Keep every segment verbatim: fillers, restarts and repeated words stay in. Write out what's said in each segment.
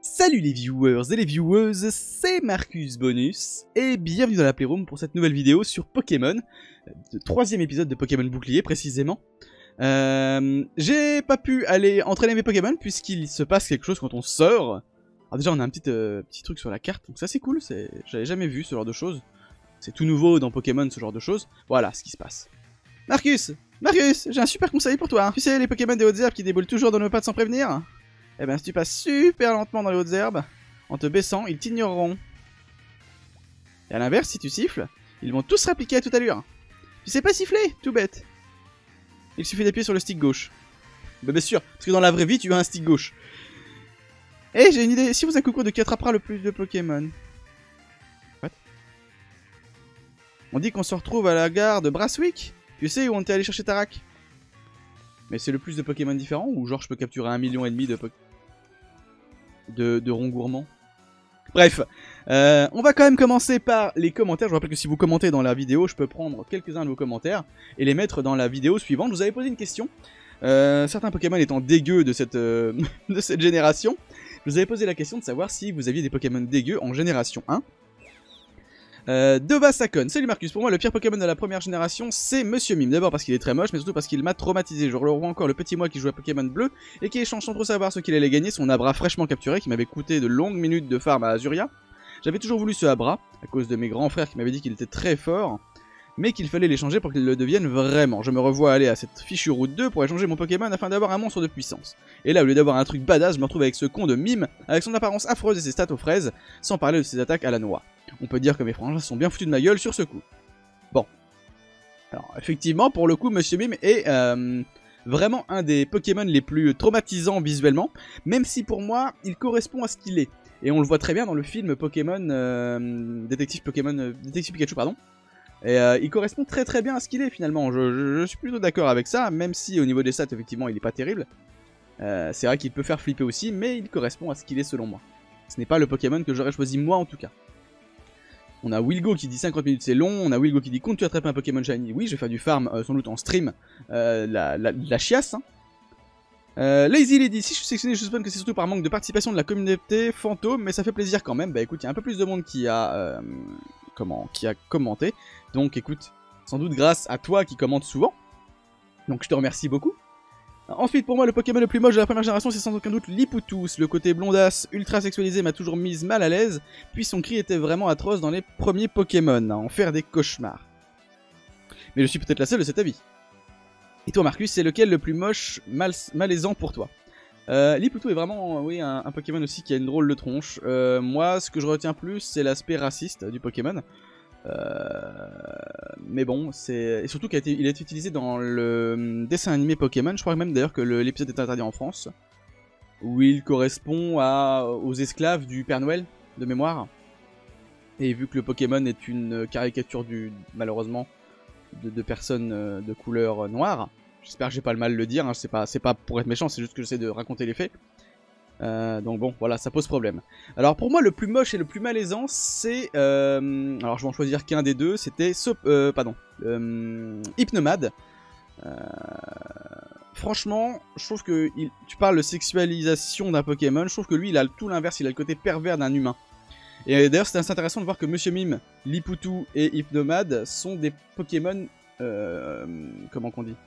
Salut les viewers et les viewers, c'est Marcus Bonus, et bienvenue dans la Playroom pour cette nouvelle vidéo sur Pokémon, le troisième épisode de Pokémon Bouclier précisément. Euh, J'ai pas pu aller entraîner mes Pokémon puisqu'il se passe quelque chose quand on sort. Alors déjà on a un petit, euh, petit truc sur la carte, donc ça c'est cool, j'avais jamais vu ce genre de choses. C'est tout nouveau dans Pokémon ce genre de choses, voilà ce qui se passe. Marcus Marcus, j'ai un super conseil pour toi, tu sais les Pokémon des hautes herbes qui déboulent toujours dans nos pattes sans prévenir? Eh ben si tu passes super lentement dans les hautes herbes, en te baissant, ils t'ignoreront. Et à l'inverse, si tu siffles, ils vont tous se répliquer à toute allure. Tu sais pas siffler, tout bête. Il suffit d'appuyer sur le stick gauche. Bah bien sûr, parce que dans la vraie vie, tu as un stick gauche. Eh, j'ai une idée, si vous un concours de qui attrapera le plus de Pokémon. What? On dit qu'on se retrouve à la gare de Brasswick. Tu sais où on était allé chercher Tarak? Mais c'est le plus de Pokémon différents ou genre je peux capturer un million et demi de Pokémon de, de ronds gourmands? Bref, euh, on va quand même commencer par les commentaires. Je vous rappelle que si vous commentez dans la vidéo, je peux prendre quelques-uns de vos commentaires et les mettre dans la vidéo suivante. Je vous avais posé une question. Euh, certains Pokémon étant dégueux de cette, euh, de cette génération, je vous avais posé la question de savoir si vous aviez des Pokémon dégueux en génération un. Euh, Dova Sakon, salut Marcus, pour moi le pire Pokémon de la première génération c'est Monsieur Mime, d'abord parce qu'il est très moche mais surtout parce qu'il m'a traumatisé. Je revois encore le petit moi qui jouait à Pokémon bleu et qui échange sans trop savoir ce qu'il allait gagner son Abra fraîchement capturé qui m'avait coûté de longues minutes de farm à Azuria. J'avais toujours voulu ce Abra à cause de mes grands frères qui m'avaient dit qu'il était très fort mais qu'il fallait l'échanger pour qu'il le devienne vraiment. Je me revois aller à cette fichue route deux pour échanger mon Pokémon afin d'avoir un monstre de puissance. Et là au lieu d'avoir un truc badass je me retrouve avec ce con de Mime avec son apparence affreuse et ses stats aux fraises sans parler de ses attaques à la noix. On peut dire que mes frangins sont bien foutus de ma gueule sur ce coup. Bon. Alors, effectivement, pour le coup, Monsieur Mime est euh, vraiment un des Pokémon les plus traumatisants visuellement, même si pour moi, il correspond à ce qu'il est. Et on le voit très bien dans le film Pokémon, euh, Détective Pokémon, euh, Détective Pikachu, pardon. Et euh, il correspond très très bien à ce qu'il est finalement. Je, je, je suis plutôt d'accord avec ça, même si au niveau des stats, effectivement, il est pas terrible. Euh, c'est vrai qu'il peut faire flipper aussi, mais il correspond à ce qu'il est selon moi. Ce n'est pas le Pokémon que j'aurais choisi moi en tout cas. On a Wilgo qui dit cinquante minutes c'est long, on a Wilgo qui dit compte tu attrapes un Pokémon Shiny, oui je vais faire du farm euh, sans doute en stream, euh, la, la, la chiasse. Hein. Euh, Lazy Lady, si je suis sélectionné je suppose que c'est surtout par manque de participation de la communauté fantôme, mais ça fait plaisir quand même, bah écoute il y a un peu plus de monde qui a, euh, comment, qui a commenté, donc écoute, sans doute grâce à toi qui commente souvent, donc je te remercie beaucoup. Ensuite, pour moi, le Pokémon le plus moche de la première génération, c'est sans aucun doute Lipoutus. Le côté blondasse, ultra sexualisé m'a toujours mise mal à l'aise, puis son cri était vraiment atroce dans les premiers Pokémon, à en faire des cauchemars. Mais je suis peut-être la seule de cet avis. Et toi, Marcus, c'est lequel le plus moche, mal malaisant pour toi? euh, Lipoutou est vraiment oui, un, un Pokémon aussi qui a une drôle de tronche. Euh, moi, ce que je retiens plus, c'est l'aspect raciste du Pokémon. Euh, mais bon, c'est et surtout qu'il a été, il a été utilisé dans le dessin animé Pokémon. Je crois même d'ailleurs que l'épisode est interdit en France, où il correspond à, aux esclaves du Père Noël de mémoire. Et vu que le Pokémon est une caricature du malheureusement de, de personnes de couleur noire, j'espère que j'ai pas le mal le dire. Hein, c'est pas c'est pas pour être méchant, c'est juste que j'essaie de raconter les faits. Euh, donc bon, voilà, ça pose problème. Alors pour moi, le plus moche et le plus malaisant, c'est... Euh, alors je vais en choisir qu'un des deux, c'était... So euh, pardon. Euh, Hypnomad. Euh, franchement, je trouve que... Il, tu parles de sexualisation d'un Pokémon, je trouve que lui, il a tout l'inverse, il a le côté pervers d'un humain. Et d'ailleurs, c'est assez intéressant de voir que Monsieur Mime, Lipoutou et Hypnomad sont des Pokémon... Euh, comment qu'on dit?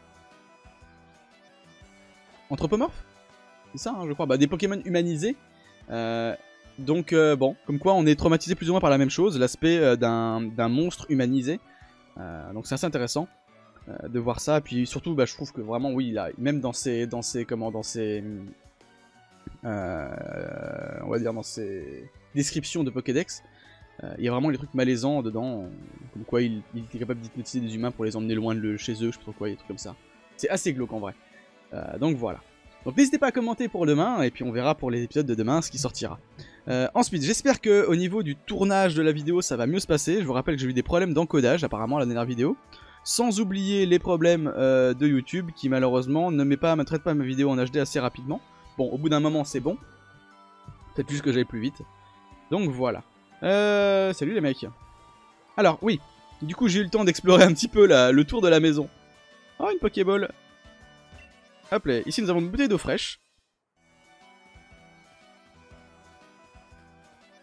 Anthropomorphes? C'est ça, hein, je crois. Bah, des Pokémon humanisés. Euh, donc, euh, bon, comme quoi on est traumatisé plus ou moins par la même chose, l'aspect euh, d'un monstre humanisé. Euh, donc, c'est assez intéressant euh, de voir ça. Et puis surtout, bah, je trouve que vraiment, oui, là, même dans ses, dans ses, comment, dans ses, euh, on va dire dans ses descriptions de Pokédex, euh, il y a vraiment les trucs malaisants dedans, comme quoi il, il est capable d'hypnotiser des humains pour les emmener loin de chez eux, je sais pas trop quoi, des trucs comme ça. C'est assez glauque en vrai. Euh, donc voilà. Donc n'hésitez pas à commenter pour demain, et puis on verra pour les épisodes de demain ce qui sortira. Euh, ensuite, j'espère qu'au niveau du tournage de la vidéo, ça va mieux se passer. Je vous rappelle que j'ai eu des problèmes d'encodage, apparemment, la dernière vidéo. Sans oublier les problèmes euh, de YouTube, qui malheureusement ne, met pas, ne traite pas ma vidéo en H D assez rapidement. Bon, au bout d'un moment, c'est bon. Peut-être juste que j'aille plus vite. Donc voilà. Euh, salut les mecs. Alors, oui. Du coup, j'ai eu le temps d'explorer un petit peu la, le tour de la maison. Oh, une Pokéball. Hop là, ici nous avons une bouteille d'eau fraîche.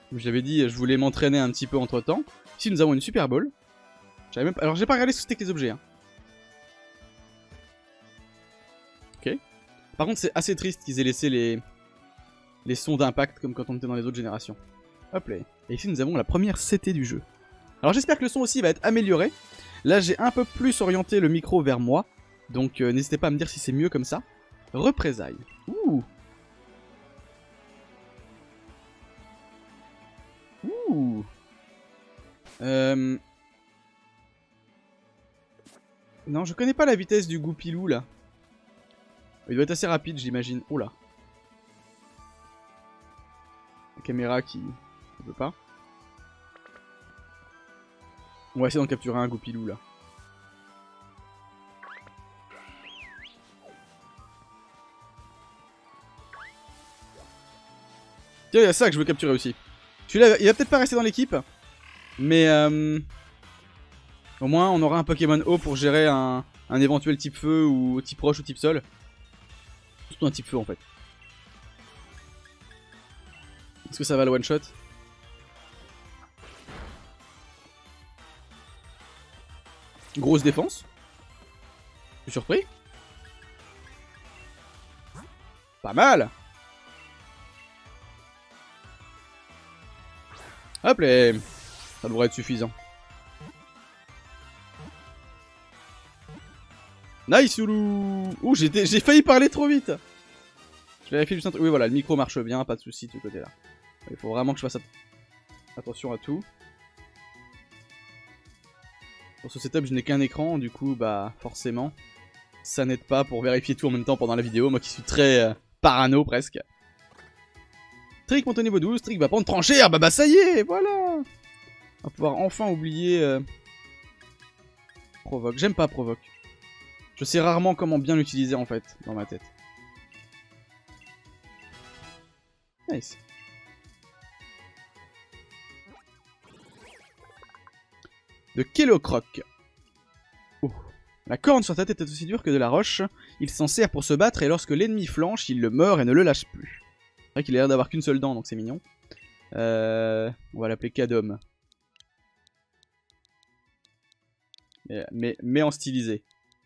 Comme je l'avais dit, je voulais m'entraîner un petit peu entre temps. Ici nous avons une Super Ball. Même pas... Alors j'ai pas regardé ce que c'était que les objets. Hein. Ok. Par contre c'est assez triste qu'ils aient laissé les, les sons d'impact comme quand on était dans les autres générations. Hop là. Et ici nous avons la première C T du jeu. Alors j'espère que le son aussi va être amélioré. Là j'ai un peu plus orienté le micro vers moi. Donc euh, n'hésitez pas à me dire si c'est mieux comme ça. Représailles. Ouh. Ouh. Euh... Non, je connais pas la vitesse du Goupilou là. Il doit être assez rapide, j'imagine. Oh là. La caméra qui ne veut pas. On va essayer d'en capturer un Goupilou là. Tiens, il y a ça que je veux capturer aussi. Celui-là, il va peut-être pas rester dans l'équipe. Mais euh, au moins, on aura un Pokémon eau pour gérer un, un éventuel type feu ou type roche ou type sol. Surtout un type feu en fait. Est-ce que ça va le one shot? Grosse défense. Je suis surpris. Pas mal. Hop là. Ça devrait être suffisant. Nice Oulou. Ouh, j'ai failli parler trop vite. Je vérifie juste un truc. Oui voilà, le micro marche bien, pas de soucis de ce côté là. Il faut vraiment que je fasse attention à tout. Pour ce setup, je n'ai qu'un écran, du coup, bah, forcément, ça n'aide pas pour vérifier tout en même temps pendant la vidéo. Moi qui suis très euh, parano presque. Trick monte au niveau douze, Trick va prendre tranchère, bah bah ça y est, voilà. On va pouvoir enfin oublier euh... Provoque. J'aime pas Provoque. Je sais rarement comment bien l'utiliser en fait, dans ma tête. Nice. De Kellocroc. Oh. La corne sur ta tête est aussi dure que de la roche. Il s'en sert pour se battre et lorsque l'ennemi flanche, il le meurt et ne le lâche plus. C'est vrai qu'il a l'air d'avoir qu'une seule dent, donc c'est mignon. Euh, on va l'appeler Cadom. Mais, mais, mais en stylisé.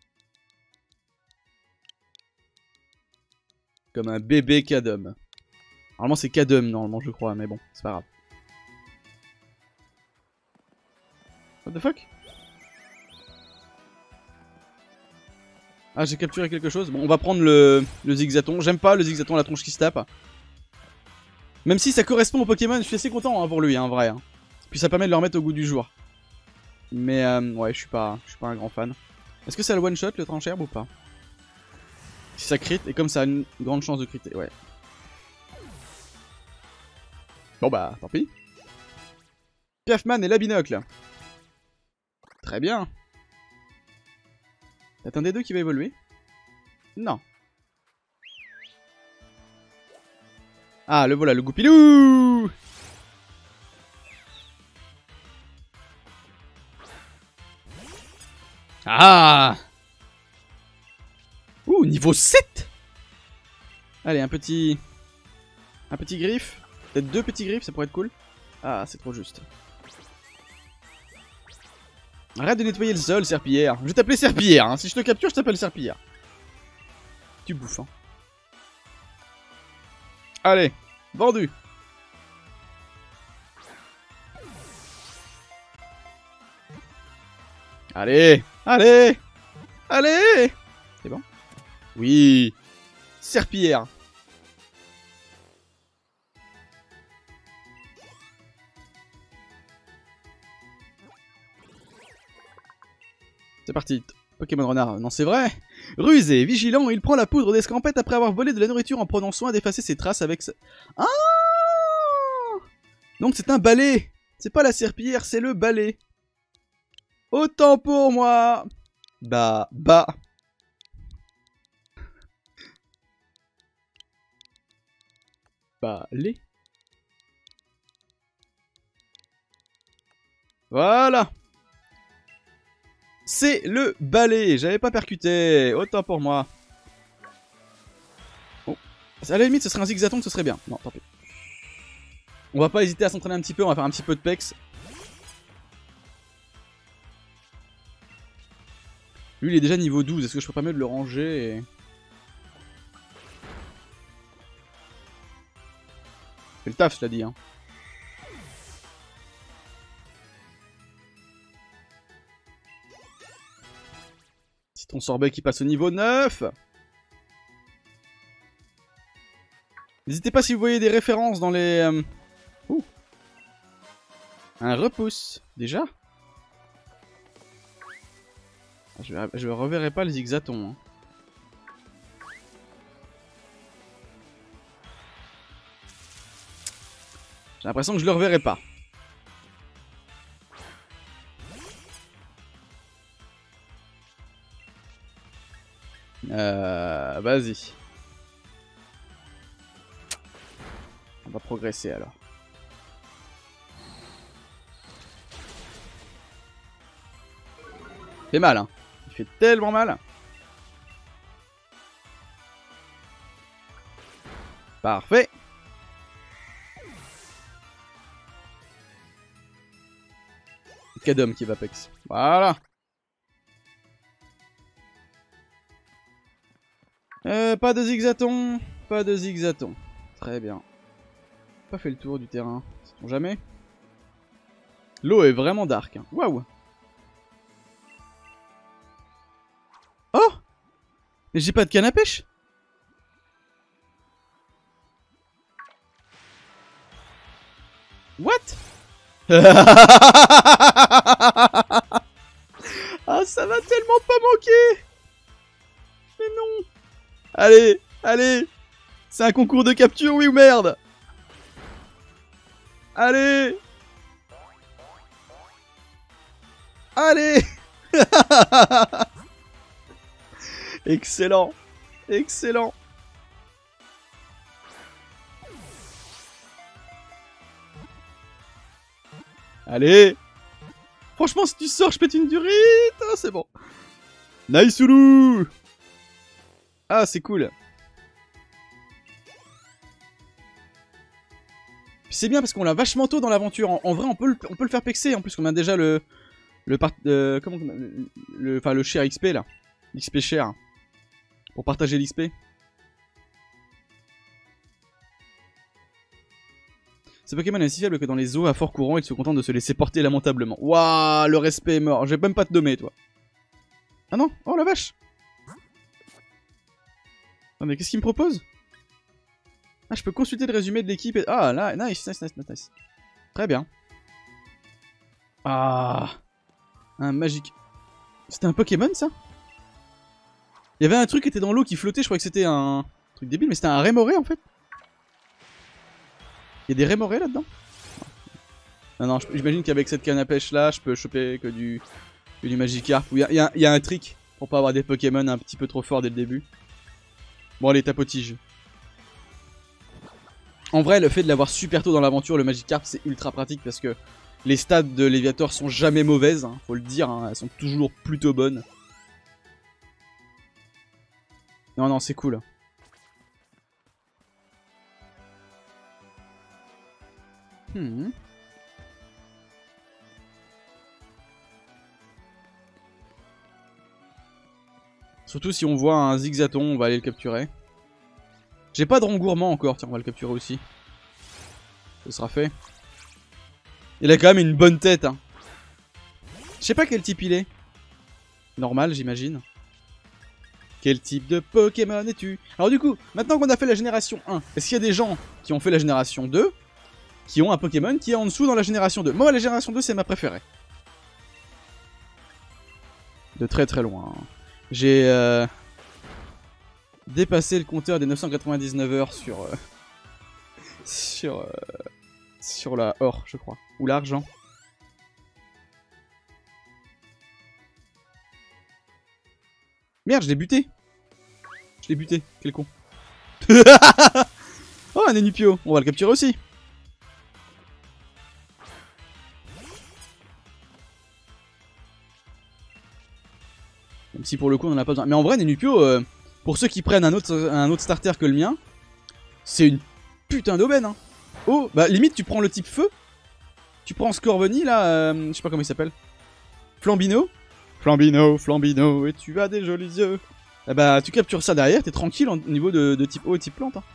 Comme un bébé Cadom. Normalement c'est Cadom, normalement je crois, mais bon, c'est pas grave. What the fuck? Ah, j'ai capturé quelque chose. Bon, on va prendre le, le zigzaton. J'aime pas le zigzaton, la tronche qui se tape. Même si ça correspond au Pokémon, je suis assez content hein, pour lui, hein, vrai. Hein. Puis ça permet de le remettre au goût du jour. Mais euh, ouais, je suis pas, je suis pas un grand fan. Est-ce que ça le one shot le trancherbe ou pas? Si ça crit, et comme ça a une grande chance de critter, ouais. Bon bah, tant pis. Piafman et la binocle. Très bien. T'as un des deux qui va évoluer? Non. Ah, le voilà, le Goupilou. Ah. Ouh, niveau sept. Allez, un petit... Un petit griffe. Peut-être deux petits griffes, ça pourrait être cool. Ah, c'est trop juste. Arrête de nettoyer le sol, serpillière. Je vais t'appeler serpillière. Hein. Si je te capture, je t'appelle serpillière. Tu bouffes. Hein. Allez, vendu. Allez, allez, allez. C'est bon? Oui. Serpillière. C'est parti. Pokémon renard. Non, c'est vrai. Rusé, vigilant, il prend la poudre d'escampette après avoir volé de la nourriture en prenant soin d'effacer ses traces avec sa... Ah! Donc c'est un balai. C'est pas la serpillière, c'est le balai. Autant pour moi. Bah, bah. Balai. Voilà. C'est le balai. J'avais pas percuté. Autant pour moi. Oh. À la limite, ce serait un zigzaton, ce serait bien. Non, tant pis. On va pas hésiter à s'entraîner un petit peu, on va faire un petit peu de pex. Lui il est déjà niveau douze, est-ce que je peux pas mieux de le ranger et... fait le taf cela dit hein. Citron sorbet qui passe au niveau neuf. N'hésitez pas si vous voyez des références dans les... Euh... Ouh. Un repousse, déjà. Je, je reverrai pas le zigzaton. Hein. J'ai l'impression que je le reverrai pas. Euh... Vas-y. On va progresser alors. Il fait mal hein. Il fait tellement mal. Parfait. Cadom qui va pex. Voilà. Euh, pas de zigzaton. Pas de zigzaton. Très bien. Pas fait le tour du terrain. Sait-on jamais. L'eau est vraiment dark. Hein. Waouh. Oh. Mais j'ai pas de canne à pêche. What? Ah ça va tellement pas manquer. Mais non. Allez, allez. C'est un concours de capture, oui ou merde? Allez. Allez. Excellent. Excellent. Allez. Franchement, si tu sors, je pète une durite. Oh, c'est bon. Nice Oulou. Ah, c'est cool. C'est bien parce qu'on l'a vachement tôt dans l'aventure. En, en vrai, on peut, le, on peut le faire pexer. En plus, on a déjà le... Le part... Euh, comment... Le... Enfin, le share X P, là. L'X P share. Pour partager l'X P. Ce Pokémon est si faible que dans les eaux à fort courant, il se contente de se laisser porter lamentablement. Waouh, le respect est mort. Je vais même pas te nommer, toi. Ah non. Oh, la vache. Non, mais qu'est-ce qu'il me propose? Ah, je peux consulter le résumé de l'équipe et... Ah, là, nice, nice, nice, nice. Très bien. Ah. Un magique. C'était un Pokémon, ça? Il y avait un truc qui était dans l'eau qui flottait, je croyais que c'était un truc débile, mais c'était un Rémoré, en fait. Il y a des Rémorés là-dedans? Non, non, j'imagine qu'avec cette canne à pêche là, je peux choper que du, que du Magikarp. Il y a, y, a, y a un trick pour pas avoir des Pokémon un petit peu trop forts dès le début. Bon, allez, tapotige. En vrai, le fait de l'avoir super tôt dans l'aventure, le Magikarp, c'est ultra pratique parce que les stats de Léviator sont jamais mauvaises, hein, faut le dire, hein, elles sont toujours plutôt bonnes. Non, non, c'est cool. Hmm. Surtout si on voit un zigzaton, on va aller le capturer. J'ai pas de rengourement encore, tiens, on va le capturer aussi. Ce sera fait. Il a quand même une bonne tête, hein. Je sais pas quel type il est. Normal, j'imagine. Quel type de Pokémon es-tu? Alors du coup, maintenant qu'on a fait la génération un, est-ce qu'il y a des gens qui ont fait la génération deux qui ont un Pokémon qui est en dessous dans la génération deux? Moi, la génération deux, c'est ma préférée. De très très loin. J'ai euh, dépassé le compteur des neuf cent quatre-vingt-dix-neuf heures sur... Euh, sur... Euh, sur la or, je crois. Ou l'argent. Merde, je l'ai buté. Je l'ai buté, quel con. Oh, un Enupio. On va le capturer aussi. Même si pour le coup on en a pas besoin. Mais en vrai, Nenupio, euh, pour ceux qui prennent un autre, un autre starter que le mien, c'est une putain d'aubaine. Hein. eau. Bah limite tu prends le type feu. Tu prends Scorbunny là, euh, je sais pas comment il s'appelle. Flambino. Flambino, Flambino, et tu as des jolis yeux. Eh bah tu captures ça derrière, t'es tranquille au niveau de, de type eau et type plante. Hein.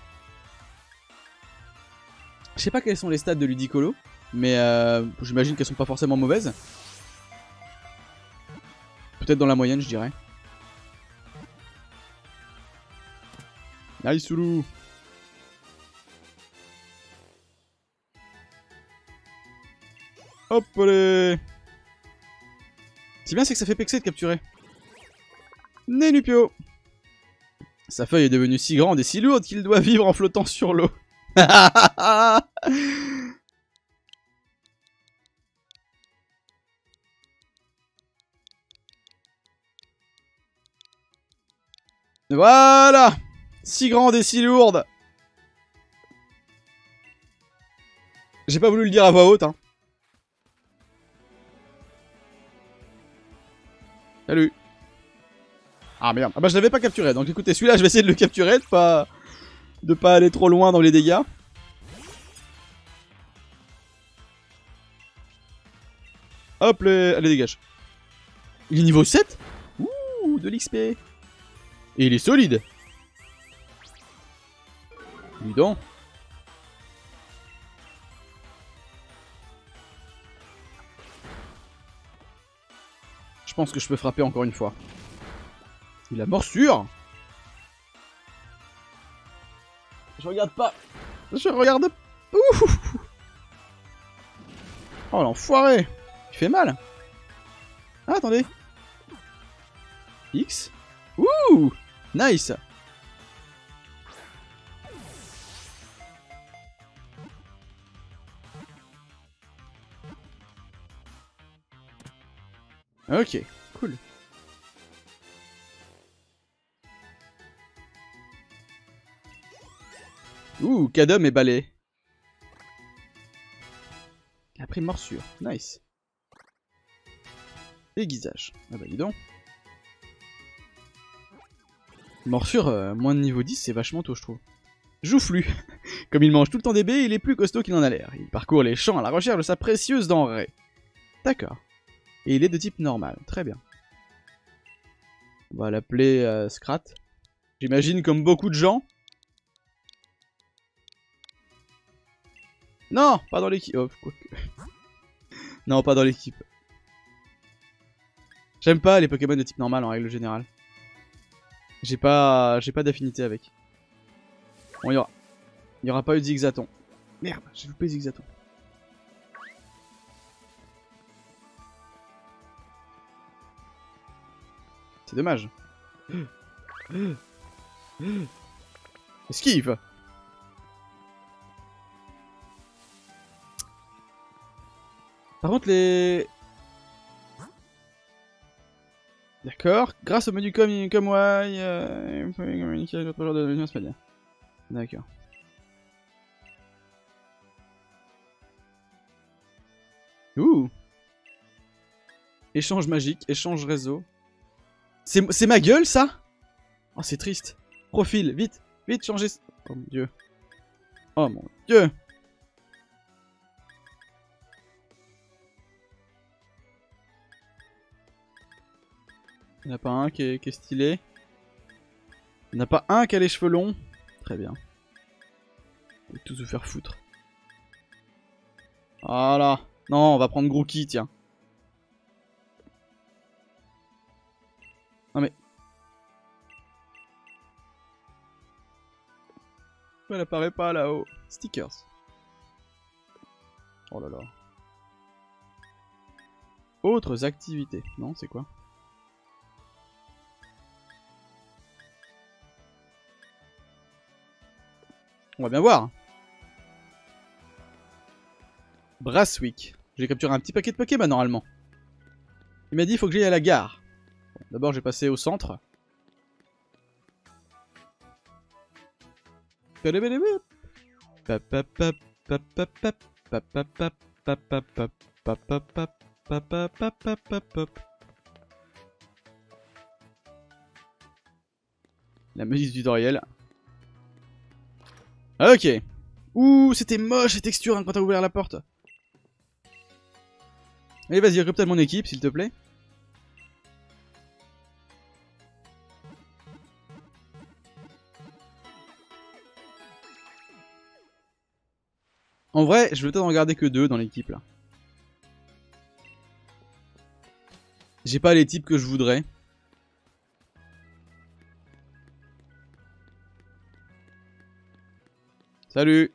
Je sais pas quels sont les stats de Ludicolo, mais euh, j'imagine qu'elles sont pas forcément mauvaises. Peut-être dans la moyenne, je dirais. Nice Soulou. Hop allez. C'est bien, c'est que ça fait pexer de capturer. Nénupio. Sa feuille est devenue si grande et si lourde qu'il doit vivre en flottant sur l'eau. Voilà. Si grande et si lourde. J'ai pas voulu le dire à voix haute, hein. Salut. Ah merde. Ah bah je l'avais pas capturé. Donc écoutez, celui-là je vais essayer de le capturer, de pas... de pas aller trop loin dans les dégâts. Hop les... Allez dégage. Il est niveau sept. Ouh, de l'X P. Et il est solide. Dis donc. Je pense que je peux frapper encore une fois. Il a morsure. Je regarde pas. Je regarde. Ouh. Oh l'enfoiré. Il fait mal. Ah attendez. X. Ouh. Nice. Ok, cool. Ouh, Cadum et balai. Il a pris morsure, nice. Aiguisage. Ah bah dis donc. Morsure, euh, moins de niveau dix, c'est vachement tôt je trouve. Joufflu. Comme il mange tout le temps des baies, il est plus costaud qu'il en a l'air. Il parcourt les champs à la recherche de sa précieuse denrée. D'accord. Et il est de type normal, très bien. On va l'appeler euh, Scrat. J'imagine comme beaucoup de gens. Non, pas dans l'équipe. Oh, quoique. Non, pas dans l'équipe. J'aime pas les Pokémon de type normal en règle générale. J'ai pas, j'ai pas d'affinité avec. Bon, il y aura, il y aura pas eu de Zigzaton. Merde, j'ai loupé Zigzaton. C'est dommage. Esquive. Par contre les... D'accord. Grâce au menu comme comme Y, euh, vous pouvez communiquer avec votre genre de menu, c'est pas bien. D'accord. Ouh. Échange magique, échange réseau. C'est ma gueule ça? Oh c'est triste. Profil, vite, vite changez. Oh mon dieu. Oh mon dieu. Il n'y en a pas un qui est, qui est stylé. Il n'y en a pas un qui a les cheveux longs. Très bien. On va tous vous faire foutre. Voilà. Non, on va prendre Grookey, tiens. Non mais... Elle apparaît pas là-haut. Stickers. Oh là là. Autres activités. Non, c'est quoi? On va bien voir. Brasswick. J'ai capturé un petit paquet de Pokémon normalement. Il m'a dit il faut que j'aille à la gare. Bon, d'abord j'ai passé au centre. La musique du tutoriel. Ok. Ouh, c'était moche, ces textures, hein, quand t'as ouvert la porte. Allez, vas-y, recrute mon équipe, s'il te plaît. En vrai, je vais peut-être en garder que deux dans l'équipe, là. J'ai pas les types que je voudrais. Salut.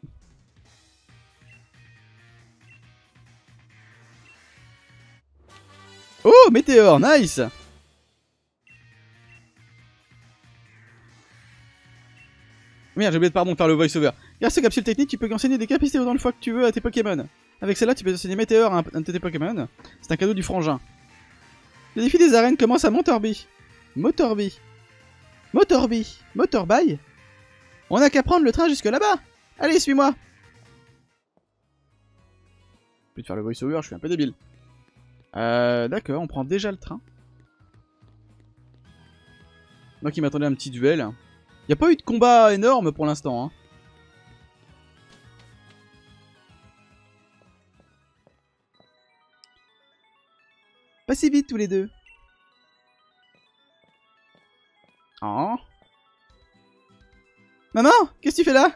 Oh, météore, nice. Merde, j'ai oublié de pardon, faire le voice-over. Grâce aux capsules techniques, tu peux enseigner des capacités autant de fois que tu veux à tes Pokémon. Avec celle-là, tu peux enseigner météore à un, un de tes Pokémon. C'est un cadeau du frangin. Le défi des arènes commence à Motorby. Motorby. Motorby. Motorby. On a qu'à prendre le train jusque là-bas. Allez, suis-moi. Plus de faire le voice-over, je suis un peu débile. Euh, d'accord, on prend déjà le train. Moi qui m'attendais à un petit duel. Y a pas eu de combat énorme pour l'instant, hein. Pas si vite tous les deux. Oh. Maman, qu'est-ce que tu fais là?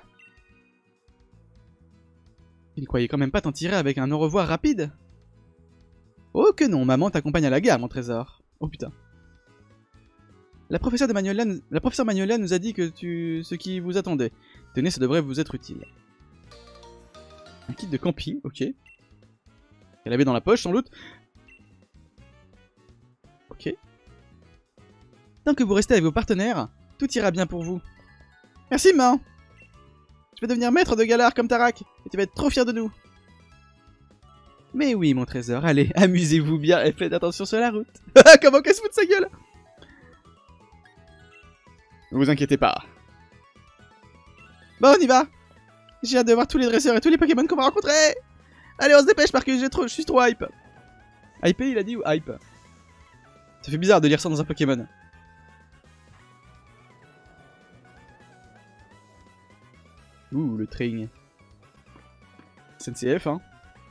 Tu ne croyais quand même pas t'en tirer avec un au revoir rapide? Oh que non, maman t'accompagne à la gare, mon trésor. Oh putain. La professeure de Magnolia, la professeure Magnolia nous a dit que tu, ce qui vous attendait. Tenez, ça devrait vous être utile. Un kit de camping, ok. Elle avait dans la poche, sans doute. Ok. Tant que vous restez avec vos partenaires, tout ira bien pour vous. Merci, maman. Je vais devenir maître de Galar comme Tarak, et tu vas être trop fier de nous. Mais oui, mon trésor, allez, amusez-vous bien et faites attention sur la route. Comment qu'elle se fout de sa gueule? Ne vous inquiétez pas. Bon, on y va. J'ai hâte de voir tous les dresseurs et tous les Pokémon qu'on va rencontrer. Allez, on se dépêche parce que j'ai trop, je suis trop hype. Hypé, il a dit, ou hype? Ça fait bizarre de lire ça dans un Pokémon. Ouh, le train. S N C F, hein.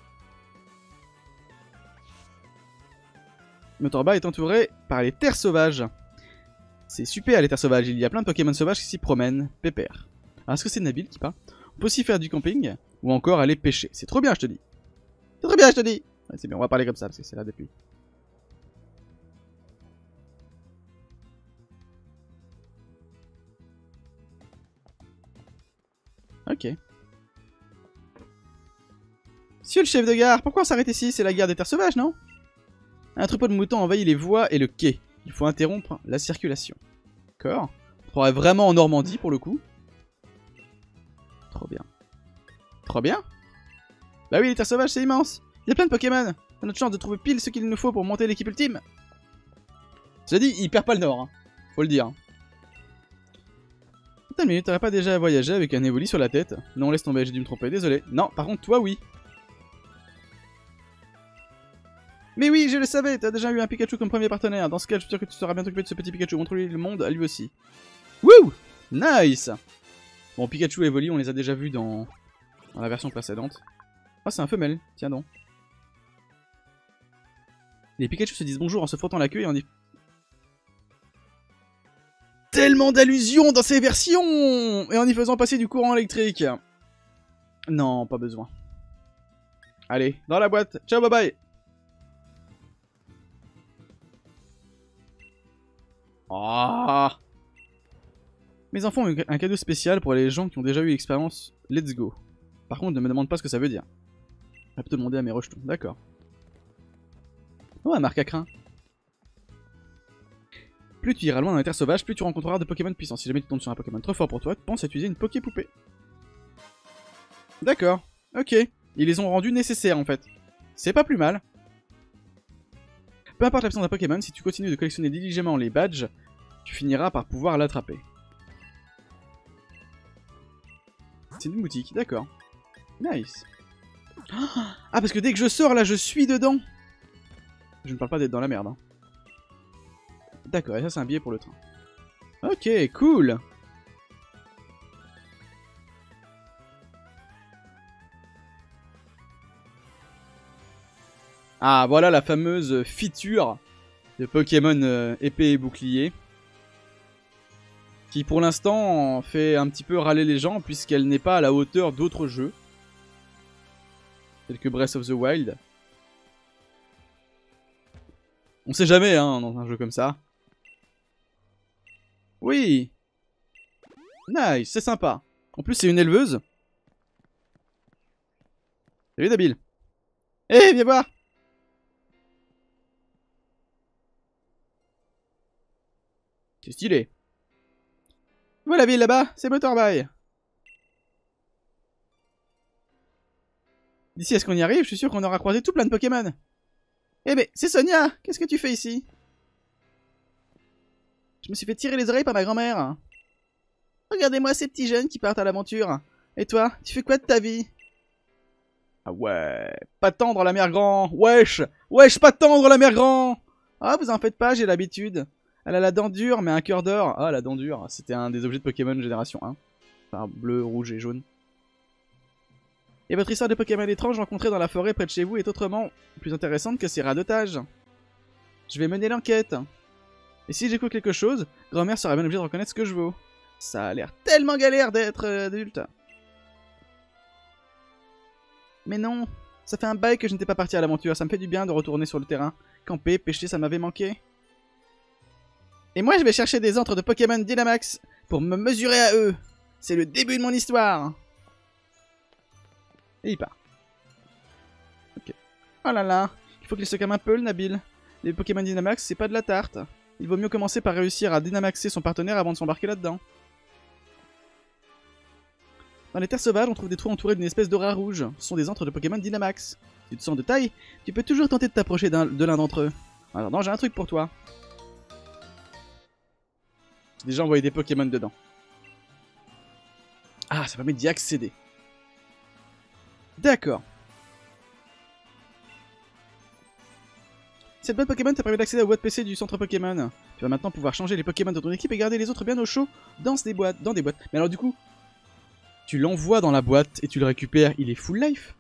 Motorba est entouré par les terres sauvages. C'est super les terres sauvages, il y a plein de Pokémon sauvages qui s'y promènent. Pépère. Alors est-ce que c'est Nabil qui parle? On peut aussi faire du camping, ou encore aller pêcher. C'est trop bien, je te dis. C'est trop bien, je te dis. Ouais, c'est bien, on va parler comme ça, parce que c'est là depuis. Ok. Monsieur le chef de gare, pourquoi on s'arrête ici? C'est la gare des terres sauvages, non? Un troupeau de moutons envahit les voies et le quai. Il faut interrompre la circulation. D'accord. On pourrait vraiment en Normandie pour le coup. Trop bien. Trop bien. Bah oui, les terres sauvages, c'est immense. Il y a plein de Pokémon. On a notre chance de trouver pile ce qu'il nous faut pour monter l'équipe ultime. Cela dit, il perd pas le nord. Hein. Faut le dire. Attends une minute, t'aurais pas déjà voyagé avec un Evoli sur la tête? Non, laisse tomber, j'ai dû me tromper, désolé. Non, par contre, toi, oui. Mais oui, je le savais, t'as déjà eu un Pikachu comme premier partenaire. Dans ce cas, je suis sûr que tu seras bientôt occupé de ce petit Pikachu. Montre-lui le monde à lui aussi. Wouh! Nice! Bon, Pikachu et Evoli, on les a déjà vus dans, dans la version précédente. Ah, c'est un femelle, tiens donc. Les Pikachu se disent bonjour en se frottant la queue et on dit... Tellement d'allusions dans ces versions! Et en y faisant passer du courant électrique. Non, pas besoin. Allez, dans la boîte. Ciao, bye bye! Oh. Mes enfants ont un cadeau spécial pour les gens qui ont déjà eu l'expérience Let's Go. Par contre, ne me demande pas ce que ça veut dire. Je vais te demander à mes rejetons. D'accord. Oh, un marque à crin. Plus tu iras loin dans les terres sauvages, plus tu rencontreras de Pokémon puissants. Si jamais tu tombes sur un Pokémon trop fort pour toi, pense à utiliser une Poké-poupée. D'accord. Ok. Ils les ont rendus nécessaires en fait. C'est pas plus mal. Peu importe l'absence d'un Pokémon, si tu continues de collectionner diligemment les badges, tu finiras par pouvoir l'attraper. C'est une boutique, d'accord. Nice. Ah, parce que dès que je sors, là, je suis dedans. Je ne parle pas d'être dans la merde. Hein. D'accord, et ça, c'est un billet pour le train. Ok, cool. Ah, voilà la fameuse feature de Pokémon euh, épée et bouclier. Qui pour l'instant fait un petit peu râler les gens puisqu'elle n'est pas à la hauteur d'autres jeux. Tels que Breath of the Wild. On sait jamais hein, dans un jeu comme ça. Oui. Nice, c'est sympa. En plus c'est une éleveuse. Salut Nabil. Eh, hey, viens voir. C'est stylé. Voilà la ville là-bas, c'est Motorball. D'ici à ce qu'on y arrive, je suis sûr qu'on aura croisé tout plein de Pokémon. Eh mais, c'est Sonia. Qu'est-ce que tu fais ici? Je me suis fait tirer les oreilles par ma grand-mère. Regardez-moi ces petits jeunes qui partent à l'aventure. Et toi, tu fais quoi de ta vie? Ah ouais, pas tendre la mère grand. Wesh, wesh, pas tendre la mère grand. Ah, vous en faites pas, j'ai l'habitude. Elle a la dent dure, mais un cœur d'or. Ah, la dent dure, c'était un des objets de Pokémon génération un. Enfin, bleu, rouge et jaune. Et votre histoire de Pokémon étrange rencontrée dans la forêt près de chez vous est autrement plus intéressante que ces radotages. Je vais mener l'enquête. Et si j'écoute quelque chose, grand-mère sera bien obligée de reconnaître ce que je vaux. Ça a l'air tellement galère d'être euh, adulte. Mais non, ça fait un bail que je n'étais pas parti à l'aventure, ça me fait du bien de retourner sur le terrain. Camper, pêcher, ça m'avait manqué. Et moi je vais chercher des antres de Pokémon Dynamax pour me mesurer à eux. C'est le début de mon histoire. Et il part. Ok. Oh là là, il faut qu'il se calme un peu le Nabil. Les Pokémon Dynamax c'est pas de la tarte. Il vaut mieux commencer par réussir à dynamaxer son partenaire avant de s'embarquer là-dedans. Dans les terres sauvages, on trouve des trous entourés d'une espèce d'aura rouge. Ce sont des antres de Pokémon Dynamax. Si tu te sens de taille, tu peux toujours tenter de t'approcher de l'un d'entre eux. Alors non, j'ai un truc pour toi. J'ai déjà envoyé des Pokémon dedans. Ah, ça permet d'y accéder. D'accord. Cette boîte Pokémon t'a permis d'accéder au boîte P C du centre Pokémon. Tu vas maintenant pouvoir changer les Pokémon de ton équipe et garder les autres bien au chaud dans des boîtes. Dans des boîtes. Mais alors du coup, tu l'envoies dans la boîte et tu le récupères, il est full life.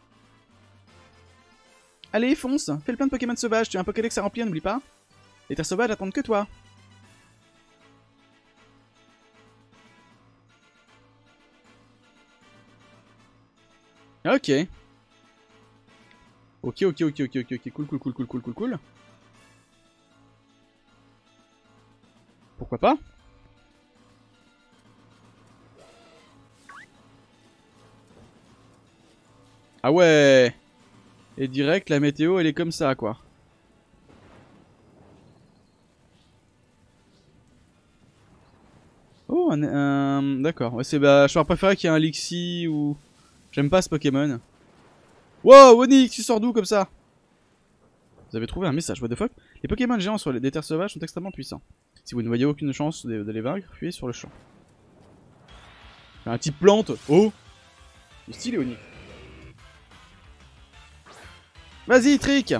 Allez, fonce, fais le plein de Pokémon sauvages, tu as un Pokédex à remplir, n'oublie pas. Les terres sauvages attendent que toi. Ok. Ok, ok, ok, ok, ok, ok, cool, cool, cool, cool, cool, cool, cool. Pourquoi pas? Ah ouais. Et direct, la météo, elle est comme ça, quoi. Oh, un... un... D'accord. Ouais, c'est bah, je préfère préférer qu'il y ait un Lixie ou... J'aime pas ce Pokémon. Wow, Onyx, tu sors d'où comme ça? Vous avez trouvé un message, what the fuck? Les Pokémon géants sur les terres sauvages sont extrêmement puissants. Si vous ne voyez aucune chance de, de les vaincre, fuyez sur le champ. Un type plante. Oh! Il est stylé, Onyx. Vas-y, Trick!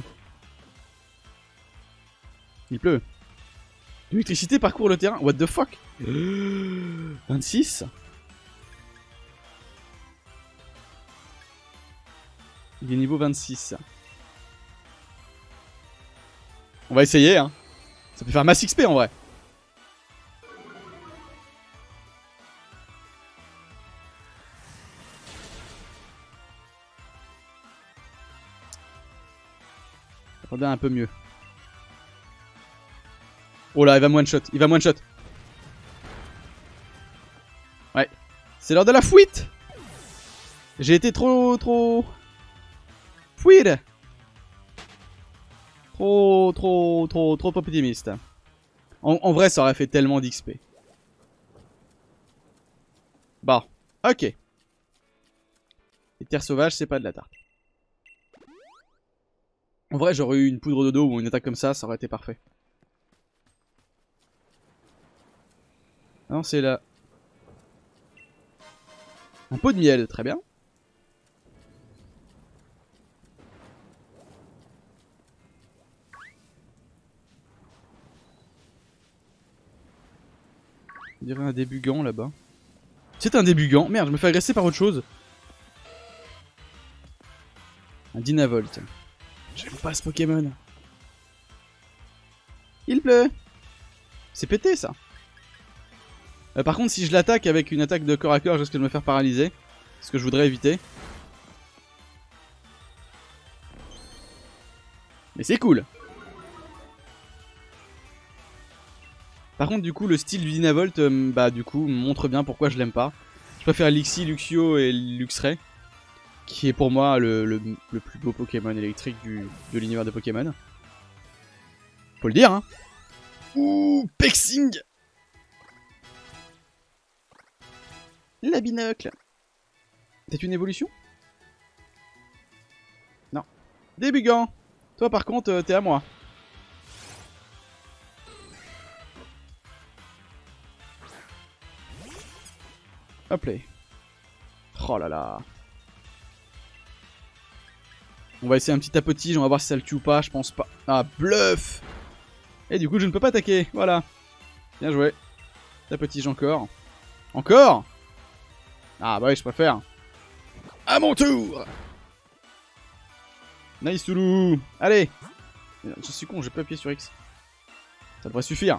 Il pleut. L'électricité parcourt le terrain. What the fuck? vingt-six? Il est niveau vingt-six. On va essayer, hein. Ça peut faire masse X P en vrai. Attendez un peu mieux. Oh là, il va me one shot. Il va me one shot. Ouais. C'est l'heure de la fuite. J'ai été trop, trop... Fuite. Trop, trop, trop, trop optimiste. En, en vrai, ça aurait fait tellement d'X P. Bon, ok. Les terres sauvages, c'est pas de la tarte. En vrai, j'aurais eu une poudre de dos ou une attaque comme ça, ça aurait été parfait. Non, c'est là. Un pot de miel, très bien. On dirait un débugant là-bas. C'est un débugant. Merde, je me fais agresser par autre chose. Un Dynavolt. J'aime pas ce Pokémon. Il pleut. C'est pété ça. Euh, par contre, si je l'attaque avec une attaque de corps à corps, je risque de me faire paralyser. Ce que je voudrais éviter. Mais c'est cool. Par contre, du coup, le style du Dynavolt, euh, bah du coup, montre bien pourquoi je l'aime pas. Je préfère Lixie, Luxio et Luxray, qui est pour moi le, le, le plus beau Pokémon électrique du, de l'univers de Pokémon. Faut le dire, hein. Ouh, Pexing. La binocle. C'est une évolution? Non. Débugant. Toi par contre, euh, t'es à moi. Hop là. Oh là là. On va essayer un petit tapotige, on va voir si ça le tue ou pas, je pense pas. Ah, bluff. Et du coup, je ne peux pas attaquer, voilà. Bien joué. Tapotige encore. Encore. Ah bah oui, je préfère. À mon tour. Nice Toulou. Allez. Je suis con, j'ai pas appuyé sur X. Ça devrait suffire.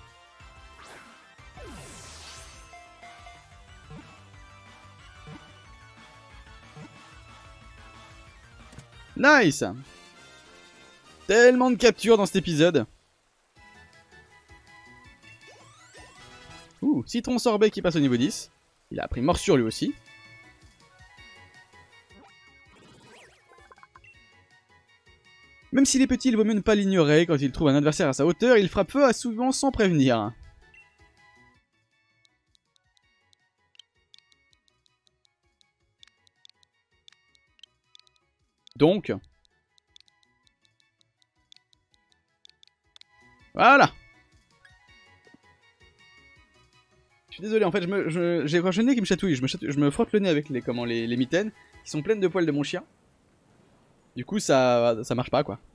Nice. Tellement de captures dans cet épisode. Ouh, Citron Sorbet qui passe au niveau dix. Il a appris morsure lui aussi. Même s'il est petit, il vaut mieux ne pas l'ignorer. Quand il trouve un adversaire à sa hauteur, il frappe feu à souvent sans prévenir. Donc... Voilà. Je suis désolé, en fait, j'ai je, j'ai le nez qui me chatouille. Je me, chatouille, je me frotte le nez avec les, comment, les, les mitaines qui sont pleines de poils de mon chien. Du coup, ça, ça marche pas, quoi.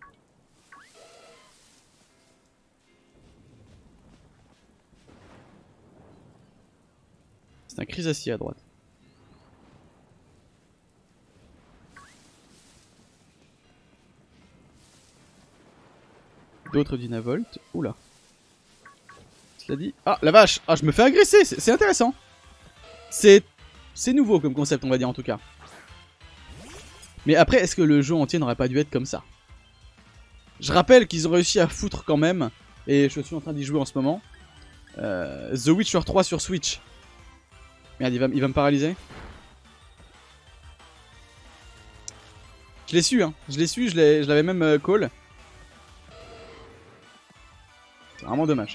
C'est un Chrysacier à droite. D'autres Dynavolt. Oula. Cela dit... Ah, la vache. Ah, je me fais agresser. C'est intéressant. C'est... C'est nouveau comme concept, on va dire, en tout cas. Mais après, est-ce que le jeu entier n'aurait pas dû être comme ça? Je rappelle qu'ils ont réussi à foutre quand même, et je suis en train d'y jouer en ce moment, euh, The Witcher trois sur Switch. Merde, il va, il va me paralyser. Je l'ai su, hein. Je l'ai su, je l'avais même euh, call. C'est vraiment dommage.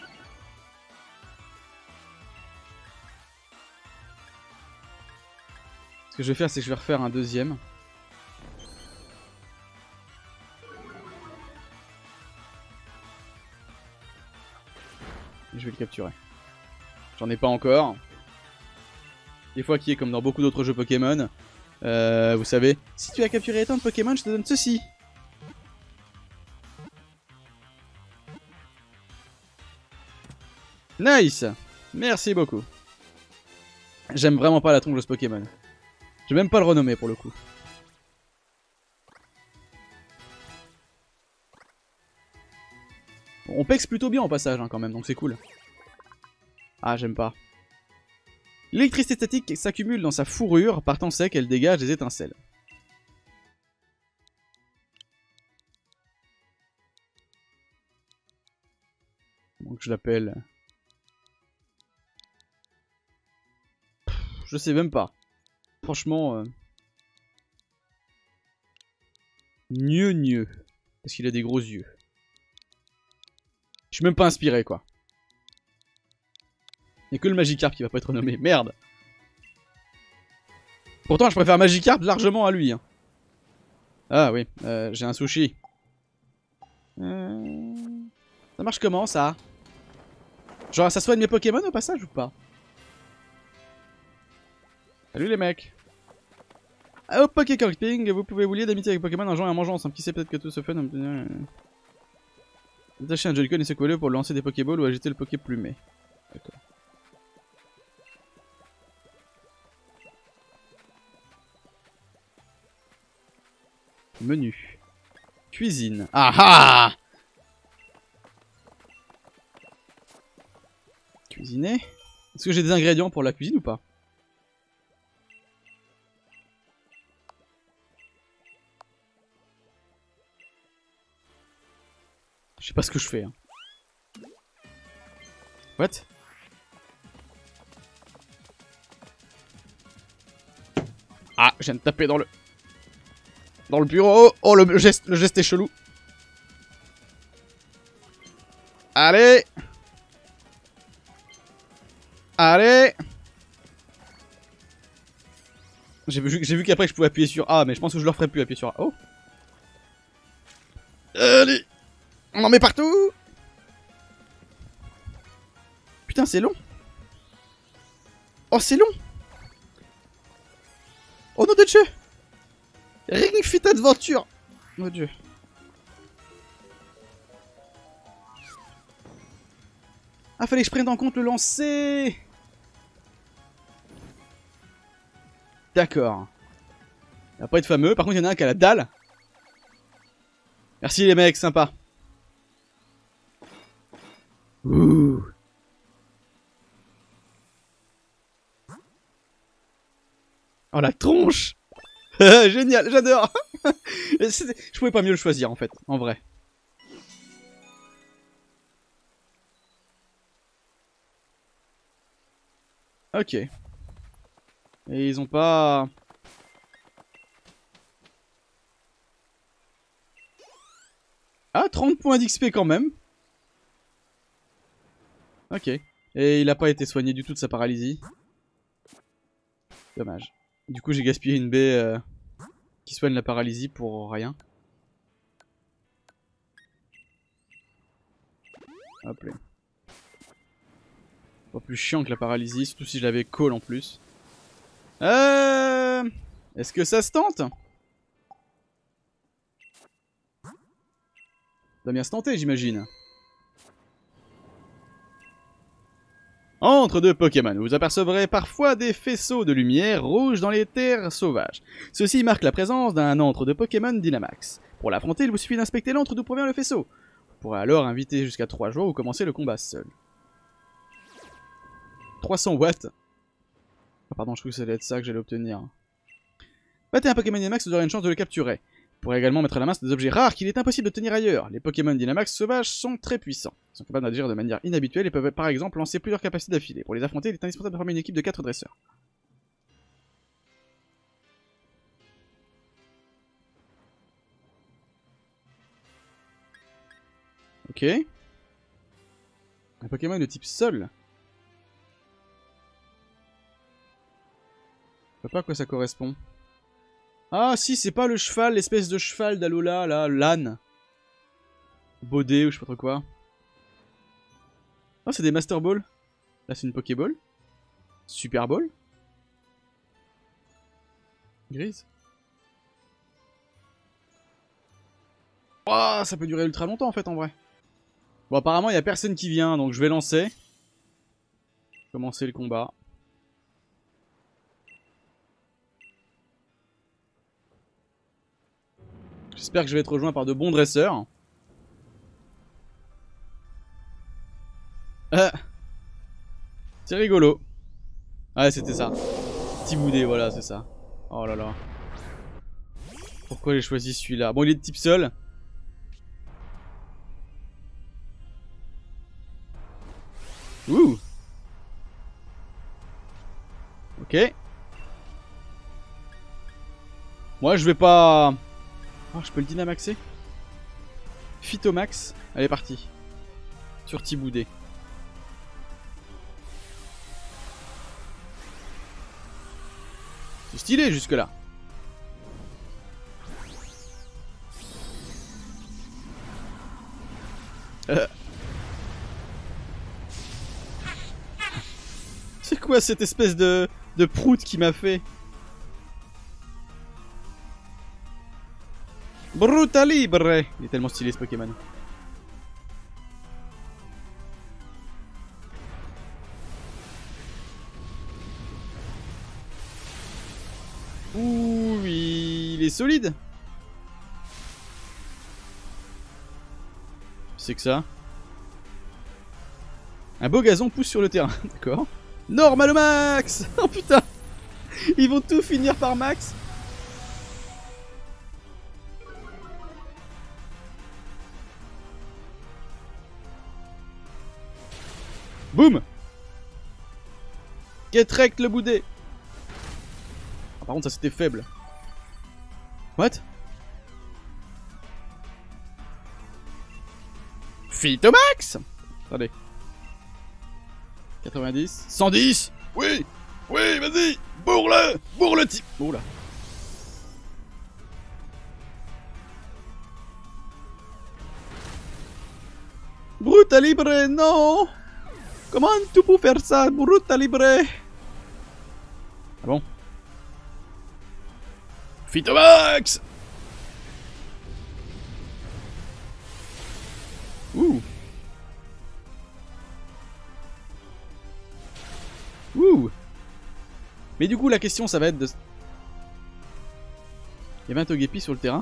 Ce que je vais faire, c'est que je vais refaire un deuxième. Et je vais le capturer. J'en ai pas encore. Des fois qui est comme dans beaucoup d'autres jeux Pokémon. Euh, vous savez, si tu as capturé tant de Pokémon, je te donne ceci. Nice. Merci beaucoup. J'aime vraiment pas la tronche de ce Pokémon. Je vais même pas le renommer pour le coup. Bon, on pexe plutôt bien au passage hein, quand même, donc c'est cool. Ah, j'aime pas. L'électricité statique s'accumule dans sa fourrure, par temps sec, elle dégage des étincelles. Donc je l'appelle... Je sais même pas. Franchement... Euh... Gneu gneu. Parce qu'il a des gros yeux. Je suis même pas inspiré quoi. Il n'y a que le Magikarp qui va pas être nommé. Merde. Pourtant je préfère Magikarp largement à lui. Hein. Ah oui, euh, j'ai un sushi. Euh... Ça marche comment ça? Genre ça soigne mes Pokémon au passage ou pas? Salut les mecs. Ah, au Pokécamping, vous pouvez vous lier d'amitié avec Pokémon en jouant et en mangeant ensemble. Qui sait peut-être que tout ce fun... Détacher un Joy-Con et se coller pour lancer des Pokéballs ou agiter le Poké plumé. D'accord. Menu. Cuisine. Ah ah! Cuisiner. Est-ce que j'ai des ingrédients pour la cuisine ou pas? Je sais pas ce que je fais. Hein. What? Ah, je viens de taper dans le... Dans le bureau. Oh, le geste, le geste est chelou. Allez. Allez. J'ai vu, j'ai vu qu'après je pouvais appuyer sur A, mais je pense que je leur ferai plus appuyer sur A. Oh. Allez. On en met partout. Putain, c'est long. Oh, c'est long. Oh non de Dieu. Ring Fit Adventure. Mon Dieu. Ah, fallait que je prenne en compte le lancer. D'accord. Il va pas être fameux. Par contre, il y en a un qui a la dalle. Merci les mecs, sympa. Ouh. Oh la tronche. Génial, j'adore. Je pouvais pas mieux le choisir en fait, en vrai. Ok. Et ils ont pas... Ah, trente points d'X P quand même. Ok. Et il a pas été soigné du tout de sa paralysie. Dommage. Du coup, j'ai gaspillé une baie euh, qui soigne la paralysie pour rien. Hop là. Pas plus chiant que la paralysie, surtout si je l'avais call en plus. Euh... Est-ce que ça se tente? Ça doit bien se tenter, j'imagine. Entre deux Pokémon, vous apercevrez parfois des faisceaux de lumière rouge dans les terres sauvages. Ceci marque la présence d'un antre de Pokémon Dynamax. Pour l'affronter, il vous suffit d'inspecter l'antre d'où provient le faisceau. Vous pourrez alors inviter jusqu'à trois joueurs ou commencer le combat seul. trois cents watts. Ah pardon, je crois que ça allait être ça que j'allais obtenir. Battez un Pokémon Dynamax, vous aurez une chance de le capturer. Vous pourrez également mettre à la main des objets rares qu'il est impossible d'obtenir ailleurs. Les Pokémon Dynamax sauvages sont très puissants. Ils sont capables d'agir de manière inhabituelle et peuvent par exemple lancer plusieurs capacités d'affilée. Pour les affronter, il est indispensable de former une équipe de quatre dresseurs. Ok. Un Pokémon de type sol. Je sais pas à quoi ça correspond. Ah si, c'est pas le cheval, l'espèce de cheval d'Alola, là, l'âne. Baudet ou je sais pas trop quoi. Ah, c'est des Master Ball. Là, c'est une Pokéball. Super Ball. Grise. Ouah, ça peut durer ultra longtemps en fait en vrai. Bon, apparemment, il y a personne qui vient, donc je vais lancer. Commencer le combat. J'espère que je vais être rejoint par de bons dresseurs. Euh. C'est rigolo. Ouais, c'était ça. Petit boudé, voilà, c'est ça. Oh là là. Pourquoi j'ai choisi celui-là? Bon, il est de type sol. Ouh. Ok. Moi, je vais pas... Oh, je peux le dynamaxer? Phytomax. Allez, parti. Sur Tiboudé. C'est stylé jusque là. Euh. C'est quoi cette espèce de, de prout qui m'a fait? Brutalibre. Il est tellement stylé ce Pokémon. Ouh, il est solide. C'est que ça. Un beau gazon pousse sur le terrain, d'accord. Normal au max. Oh putain. Ils vont tout finir par max. Boum. Get wrecked le boudet. Ah, par contre ça c'était faible. What? Phytomax. Attendez. quatre-vingt-dix. cent dix. Oui. Oui, vas-y. Bourre-le. Bourre le type. Oh là. Bruta libre, non. Comment tu peux faire ça, Bruta libre? Ah bon? Phytomax. Ouh. Ouh. Mais du coup la question ça va être de... Il y avait un Togepi sur le terrain.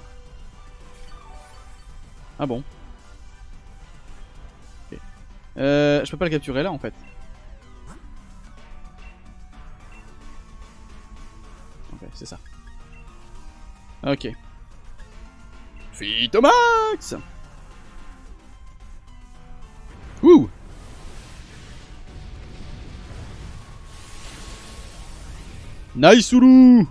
Ah bon. Okay. Euh, je peux pas le capturer là en fait. Ok, c'est ça. Ok. Phytomax. Ouh. Nice Oulou.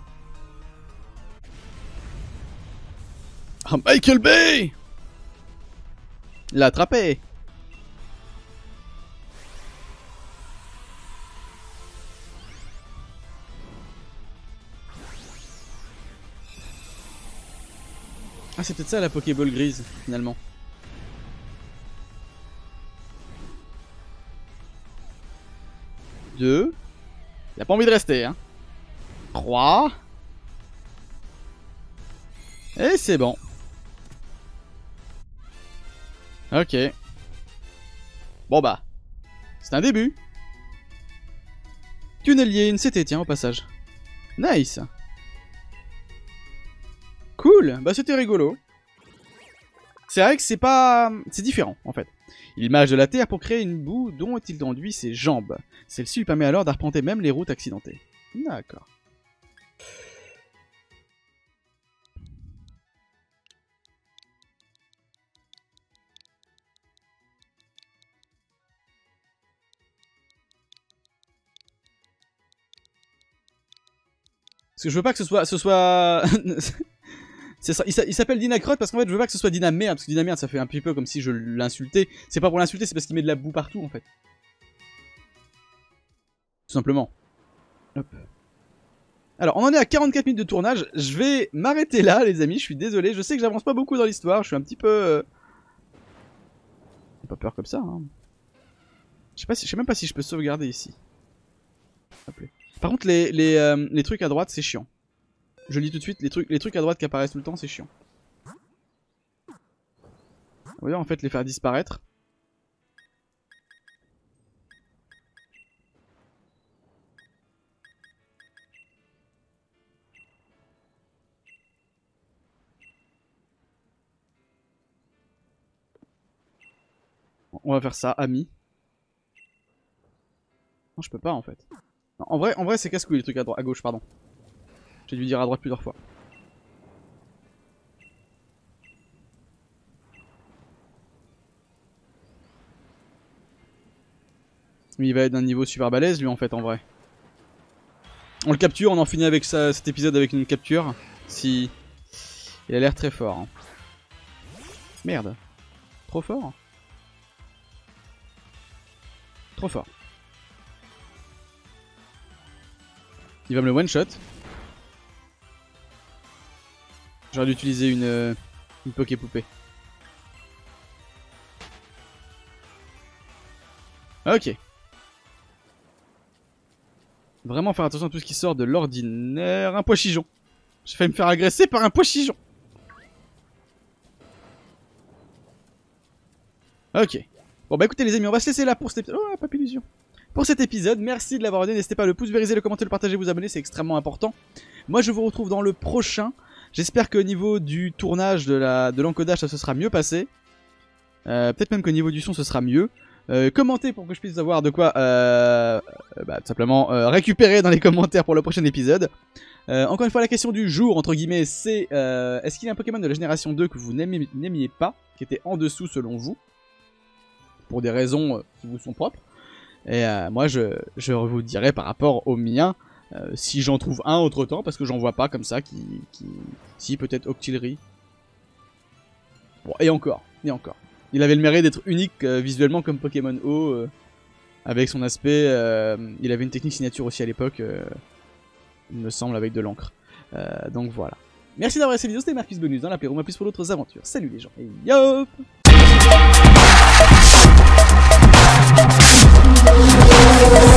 Ah, Michael Bay. L'a attrapé. Ah c'est peut-être ça la Pokéball grise finalement. Deux. Il a pas envie de rester hein. trois. Et c'est bon. Ok. Bon bah. C'est un début. Tunnelier, c'était tiens au passage. Nice. Cool. Bah c'était rigolo. C'est vrai que c'est pas... C'est différent en fait. Il mâche de la terre pour créer une boue dont il enduit ses jambes. Celle-ci lui permet alors d'arpenter même les routes accidentées. D'accord. Parce que je veux pas que ce soit... Ce soit... Ça, il s'appelle Dinacrot parce qu'en fait je veux pas que ce soit Dinamerde, parce que Dinamerde ça fait un petit peu comme si je l'insultais. C'est pas pour l'insulter, c'est parce qu'il met de la boue partout en fait. Tout simplement. Hop. Alors on en est à quarante-quatre minutes de tournage, je vais m'arrêter là les amis, je suis désolé, je sais que j'avance pas beaucoup dans l'histoire, je suis un petit peu... Euh... J'ai pas peur comme ça hein. Je sais pas si, je sais même pas si je peux sauvegarder ici. Hop. Par contre les, les, euh, les trucs à droite c'est chiant. Je lis tout de suite, les trucs, les trucs à droite qui apparaissent tout le temps, c'est chiant. On va en fait les faire disparaître. On va faire ça, ami. Non, je peux pas en fait. Non, en vrai, en vrai c'est casse-couille les trucs à droite, à gauche, pardon. J'ai dû dire à droite plusieurs fois. Mais il va être d'un niveau super balèze lui en fait en vrai. On le capture, on en finit avec ça, cet épisode avec une capture. Si... Il a l'air très fort. Hein. Merde. Trop fort. Trop fort. Il va me le one shot. J'aurais dû utiliser une, euh, une Poké-poupée. Ok. Vraiment faire attention à tout ce qui sort de l'ordinaire. Un pois-chigeon. J'ai failli me faire agresser par un pois-chigeon. Ok. Bon bah écoutez les amis, on va se laisser là pour cet épisode. Oh, pas d'illusion. Pour cet épisode, merci de l'avoir regardé. N'hésitez pas à le pouce vériser, le commenter, le partager, vous abonner, c'est extrêmement important. Moi je vous retrouve dans le prochain. J'espère qu'au niveau du tournage de la de l'encodage ça se sera mieux passé. Euh, Peut-être même qu'au niveau du son ce sera mieux. Euh, commentez pour que je puisse avoir de quoi euh, bah, tout simplement euh, récupérer dans les commentaires pour le prochain épisode. Euh, encore une fois, la question du jour, entre guillemets, c'est euh, est-ce qu'il y a un Pokémon de la génération deux que vous n'aimiez pas, qui était en dessous selon vous, pour des raisons euh, qui vous sont propres. Et euh, moi, je, je vous dirai par rapport au mien, euh, si j'en trouve un autre temps, parce que j'en vois pas comme ça, qui... qui... Si, peut-être Octillery. Bon, et encore, et encore. Il avait le mérite d'être unique euh, visuellement comme Pokémon O, euh, avec son aspect... Euh, il avait une technique signature aussi à l'époque, euh, il me semble, avec de l'encre. Euh, donc voilà. Merci d'avoir regardé cette vidéo, c'était Marcus Bonus dans la Playroom, à plus pour d'autres aventures. Salut les gens, et yop! We'll be right back.